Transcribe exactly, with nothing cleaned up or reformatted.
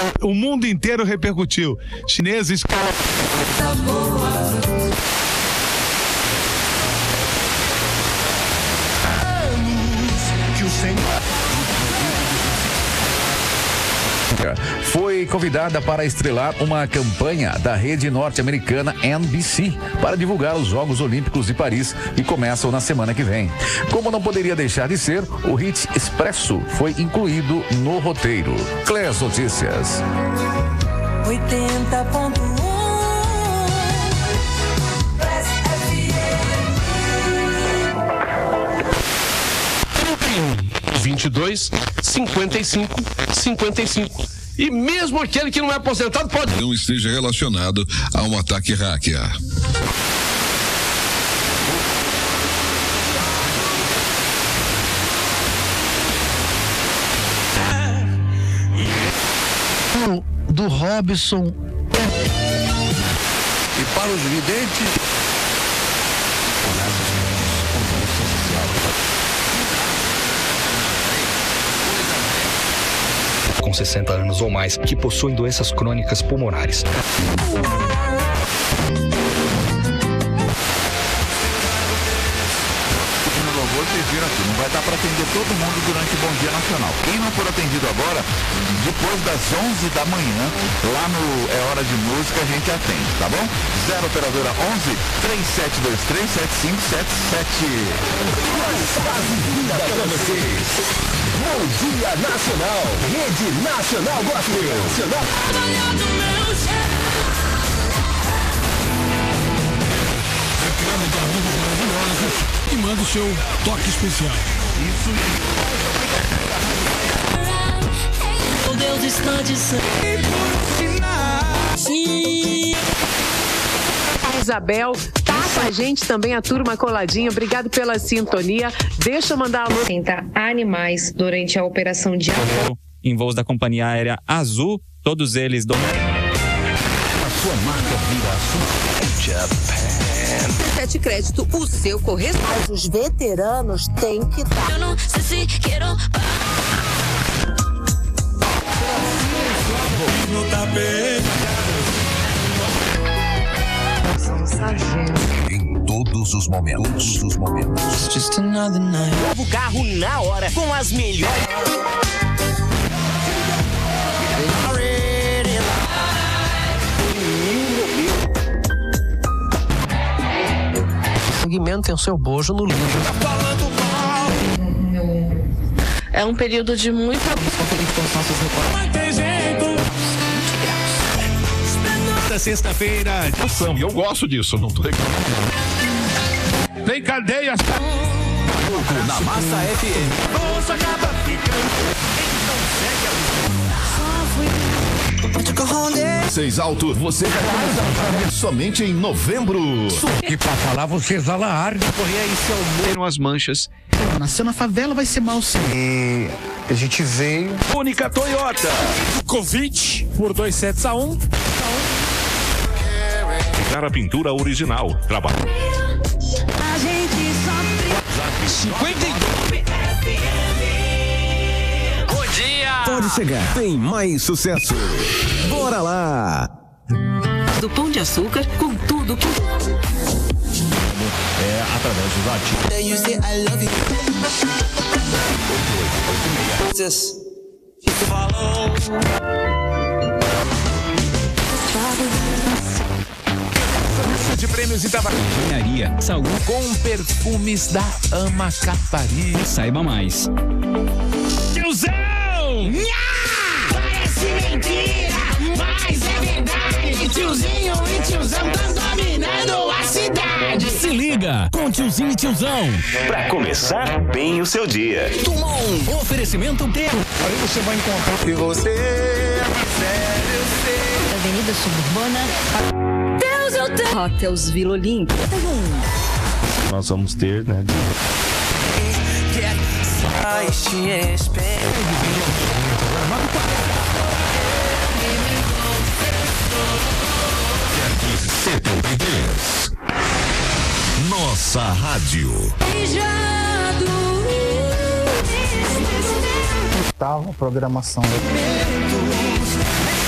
O mundo inteiro repercutiu. Chineses... Foi convidada para estrelar uma campanha da rede norte-americana N B C para divulgar os Jogos Olímpicos de Paris, que começam na semana que vem. Como não poderia deixar de ser, o hit Expresso foi incluído no roteiro. Clés Notícias. oitenta ponto um vinte e dois, cinquenta e cinco, cinquenta e cinco. E mesmo aquele que não é aposentado pode... Não esteja relacionado a um ataque hacker. Do Robson. E para os videntes... com sessenta anos ou mais que possuem doenças crônicas pulmonares. Vocês viram aqui, não vai dar para atender todo mundo durante o Bom Dia Nacional. Quem não for atendido agora, depois das onze da manhã, lá no É Hora de Música, a gente atende, tá bom? Zero operadora onze, três sete dois três, sete cinco sete sete. Vida pra vocês. Bom Dia Nacional, Rede Nacional Gospel. Nacional. E manda o seu toque especial. Isso. O Deus está de sangue. A Isabel tá com a gente também, a turma coladinha. Obrigado pela sintonia. Deixa eu mandar alô. Animais durante a operação de em voos da companhia aérea Azul, todos eles do... A sua marca vira a sua Japan. Sete Crédito, o seu correspondente. Os veteranos têm que dar. Eu não sei se quero... No tapete. Em todos os momentos. Todos os momentos. Just another night. Novo carro na hora, com as melhores. O segmento tem o seu bojo no livro. Tá falando mal. É um período de muita... Conferir com os nossos recordes. Vai ter jeito. Da sexta-feira. E eu gosto disso, não tô reclamando. Tem cadeias. Na Massa F M. Bolsa acaba ficando. Então segue a... Seis alto, você vai começar somente em novembro. E pra falar, você exala ar. Correr aí, seu amor. As manchas. Nasceu na favela, vai ser mal sim. E a gente veio. Única Toyota. Convite por dois sets a um. A pintura original. Trabalho. A gente sofre. cinquenta e dois. Bom dia! Pode chegar, tem mais sucesso. Bora lá! Do Pão de Açúcar com tudo que... É através dos ativos. De prêmios e tabaco. Engenharia, saúde. Com perfumes da Amacapari. Saiba mais. Tiozão! Parece mentira, mas é verdade. Tiozinho e tiozão estão dominando a cidade. Se liga com Tiozinho e Tiozão. Pra começar bem o seu dia. Tumon, oferecimento dele. Aí você vai encontrar. Se você quiser, eu sei. Avenida Suburbana. Deus, eu tenho. Hotels Vila Olímpia. Nós vamos ter, né? setenta e três. Nossa Rádio. Tal a programação. Deus.